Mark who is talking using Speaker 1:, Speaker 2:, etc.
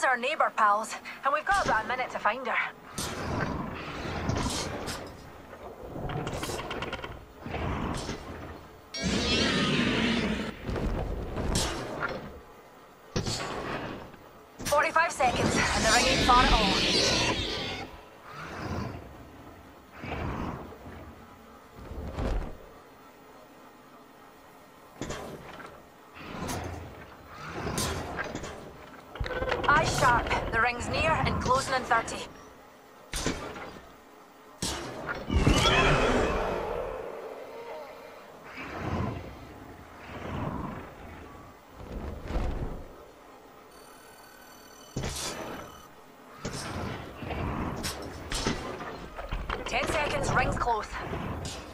Speaker 1: our neighbour, pals, and we've got about a minute to find her. "45 seconds, and the ring ain't far at all." Eyes sharp. The ring's near and closing in 30. "10 seconds, ring's close."